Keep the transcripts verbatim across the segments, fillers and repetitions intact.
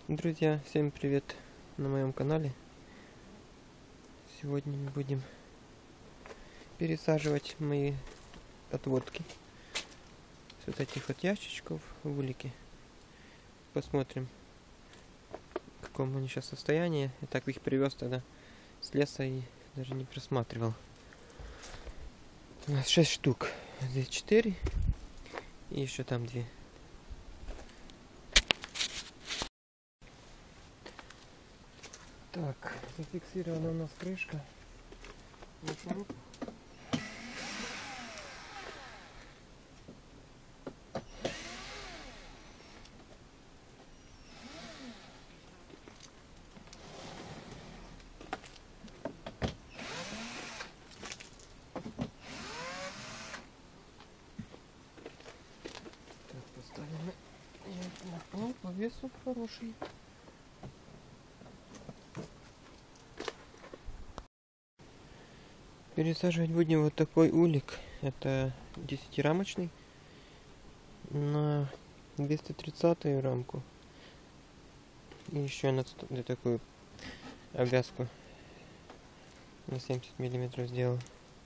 Друзья, всем привет на моем канале. Сегодня мы будем пересаживать мои отводки с вот этих вот ящичков в улики. Посмотрим, в каком они сейчас состоянии. Я так их привез тогда с леса и даже не просматривал. У нас шесть штук. Здесь четыре и еще там две. Так, зафиксирована у нас крышка. Шуруп. Так, поставим на пол, по весу хороший. Пересаживать будем вот такой улик. Это десятирамочный на двести тридцатую рамку. И еще на такую обвязку на семьдесят миллиметров сделал.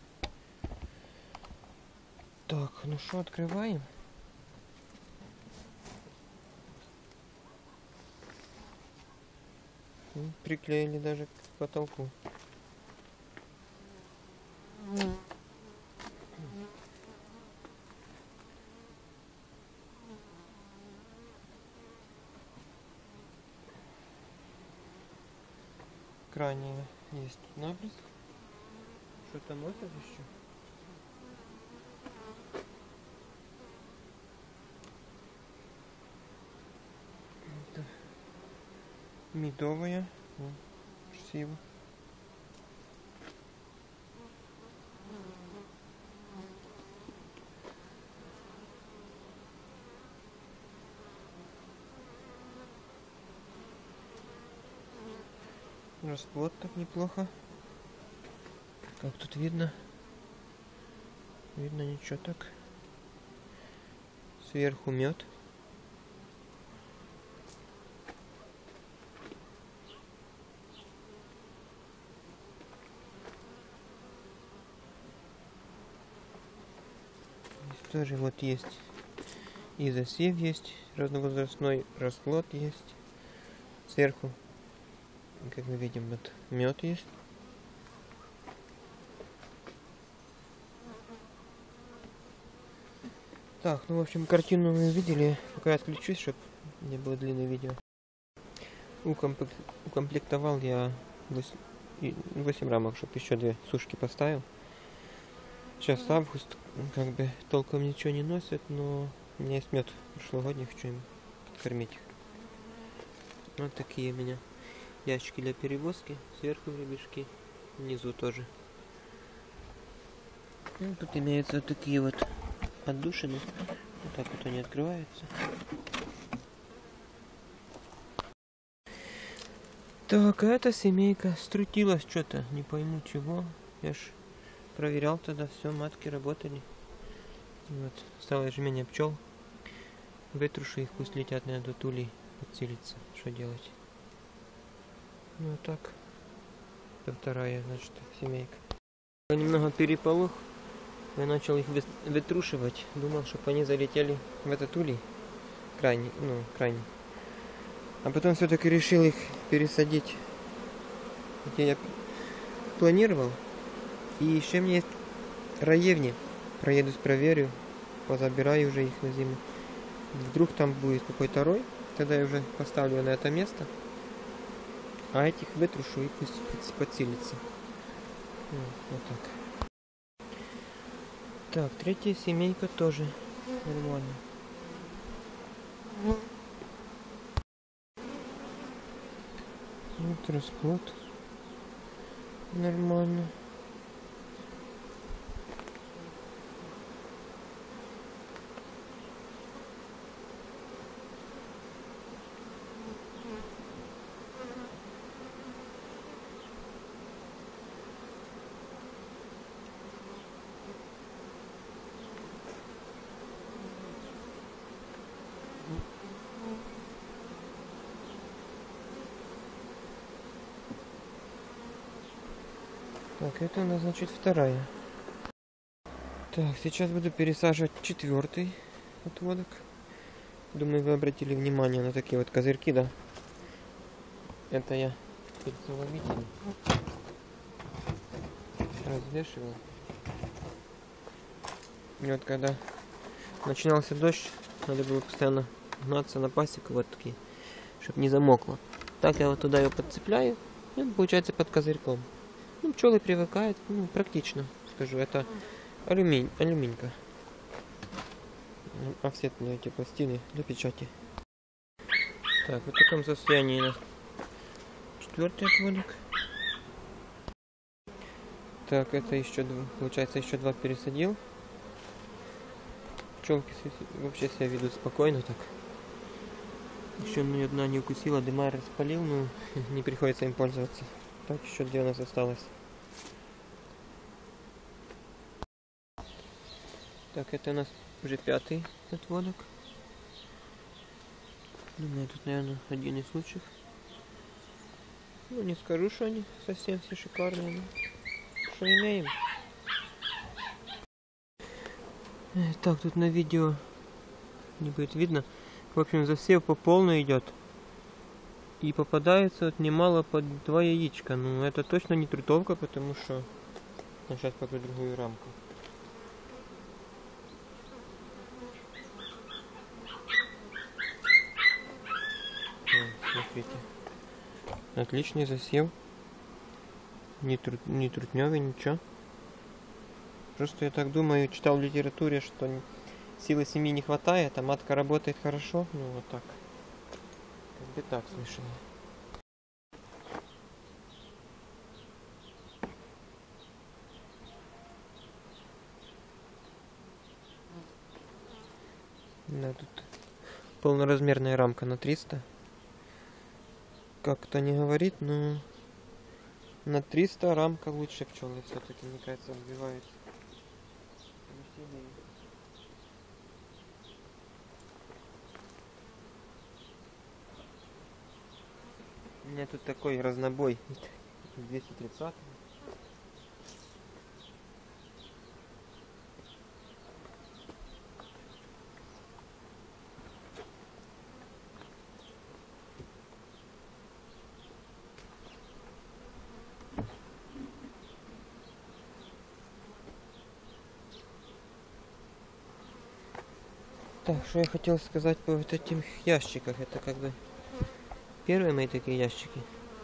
Так, ну что, открываем. Приклеили даже к потолку. Крайне есть наброск. Что-то носят еще. Это медовая. Красиво. Расплод так неплохо. Как тут видно? Видно ничего так. Сверху мед. Здесь тоже вот есть и засев есть, разновозрастной расплод есть. Сверху, как мы видим, вот мед есть. Так, ну в общем картину вы видели. Пока я отключусь, чтобы не было длинное видео. Укомплект... Укомплектовал я восемь рамок, чтобы еще две сушки поставил. Сейчас август, как бы толком ничего не носит, но у меня есть мед прошлогодний, хочу им подкормить. Вот такие у меня ящики для перевозки. Сверху гребешки, внизу тоже. Ну, тут имеются вот такие вот отдушины. Вот так вот они открываются. Так, а эта семейка струтилась что-то, не пойму чего. Я ж проверял тогда, все, матки работали. Вот, стало жмение пчел. Вытрушу их, пусть летят, надо тут улей подселиться. Что делать? Ну вот так. Это вторая, значит, семейка. Немного переполох. Я начал их вытрушивать. Думал, чтобы они залетели в этот улей. Крайний, ну, крайний. А потом все-таки решил их пересадить, где я планировал. И еще мне есть раевни. Проедусь, проверю, позабираю уже их на зиму. Вдруг там будет какой-то рой, тогда я уже поставлю на это место. А этих вытрушу и пусть подселится. Вот, вот так. Так, третья семейка тоже нормально. Вот расплод. Нормально. Так, это у нас, значит, вторая. Так, сейчас буду пересаживать четвертый отводок. Думаю, вы обратили внимание на такие вот козырьки, да? Это я перцеловитель развешивал. И вот когда начинался дождь, надо было постоянно гнаться на пасеку вот такие, чтобы не замокло. Так я вот туда ее подцепляю, и он получается под козырьком. Ну, пчелы привыкают, ну, практично, скажу, это алюминь, алюминька. Офсетные эти пластины для печати. Так, вот в таком состоянии у нас четвертый отводок. Так, это еще два, получается, еще два пересадил. Пчелки вообще себя ведут спокойно так. Еще ни одна не укусила, дымарь распалил, но не приходится им пользоваться. Так, еще две у нас осталось. Так, это у нас уже пятый отводок. Думаю, тут, наверное, один из лучших. Ну, не скажу, что они совсем все шикарные, но что имеем. Так, тут на видео не будет видно. В общем, засев по полной идет. И попадается вот немало под два яичка. Ну, это точно не трутовка, потому что... Я сейчас покажу другую рамку. О, смотрите. Отличный засев. Не, тру... не трутневый, ничего. Просто я так думаю, читал в литературе, что силы семьи не хватает, а матка работает хорошо. Ну вот так. Как бы так слышал. Да, тут полноразмерная рамка на триста. Как-то не говорит, но на триста рамка лучше пчелы все-таки, мне кажется, отбивает. У меня тут такой разнобой. двести тридцать. Так, что я хотел сказать по вот этим ящиках. Это как бы первые мои такие ящики.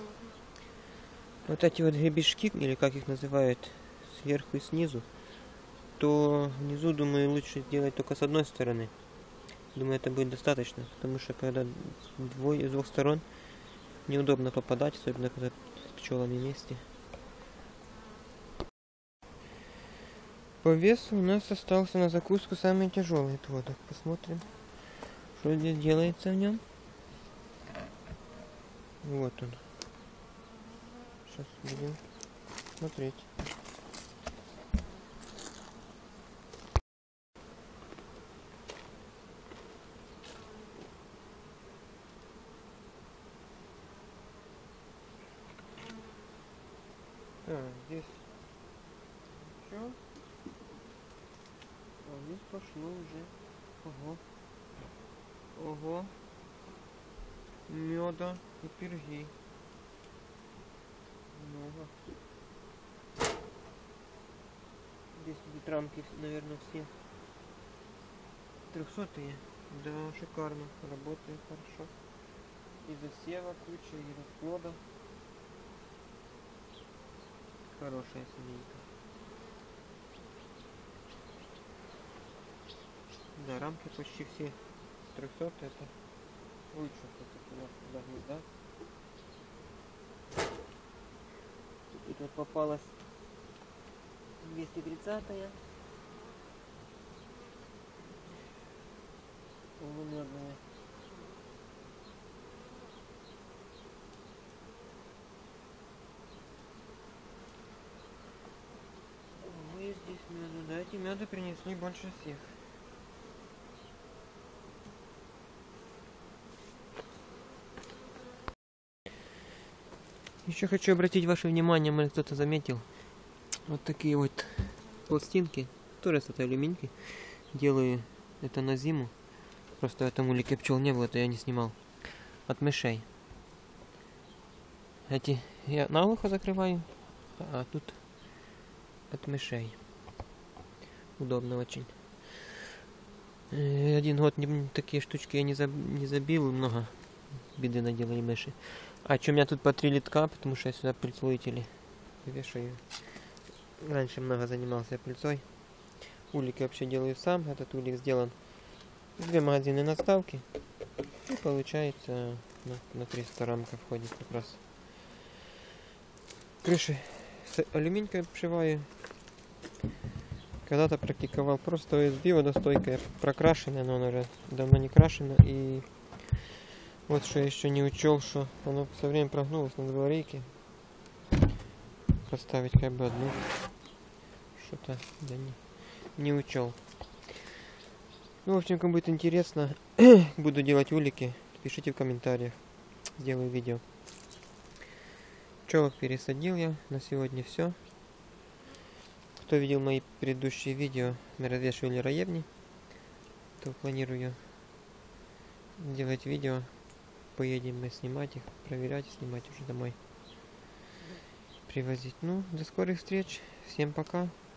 Вот эти вот гребешки, или как их называют, сверху и снизу, то внизу, думаю, лучше сделать только с одной стороны. Думаю, это будет достаточно, потому что когда двое, с двух сторон неудобно попадать, особенно когда с пчелами вместе. По весу у нас остался на закуску самый тяжелый отводок. Посмотрим, что здесь делается в нем. Вот он. Сейчас будем смотреть. Так, здесь еще. А здесь пошло уже. Ого. Ого. Меда и пирги. Много. Здесь будут рамки, наверное, все трехсотые. Да, шикарно. Работает хорошо. И засева куча, и расплода. Хорошая семейка. Да, рамки почти все трехсотые. Это лучше все-таки у нас туда гнезда. Тут вот попалась двести тридцатая. Полумедная. Ой, здесь меду. Да, эти меды принесли больше всех. Еще хочу обратить ваше внимание, может кто-то заметил, Вот такие вот пластинки, тоже с этой алюминьки. Делаю это на зиму. Просто в этом улике пчел не было, это я не снимал. От мышей. Эти я наглухо закрываю, а тут от мышей. Удобно очень. Один год не, такие штучки я не, заб, не забил, много беды наделали мыши. А что у меня тут по три литка, потому что я сюда пыльцелуители вешаю. Раньше много занимался пыльцой. Улики вообще делаю сам. Этот улик сделан две магазинные наставки. И получается на, на триста рамка входит как раз. Крыши с алюминькой обшиваю. Когда-то практиковал просто ОСБ, водостойкая, прокрашенная, но она уже давно не крашена. И вот что я еще не учел, что оно все время прогнулось на дворейке. Поставить как бы одну. Что-то да не, не учел. Ну, в общем, кому будет интересно, буду делать улики, пишите в комментариях. Сделаю видео. Пчелок пересадил я. На сегодня все. Кто видел мои предыдущие видео на развешивание раевни, то планирую делать видео. Поедем мы снимать их, проверять, снимать уже домой. Привозить. Ну, до скорых встреч. Всем пока.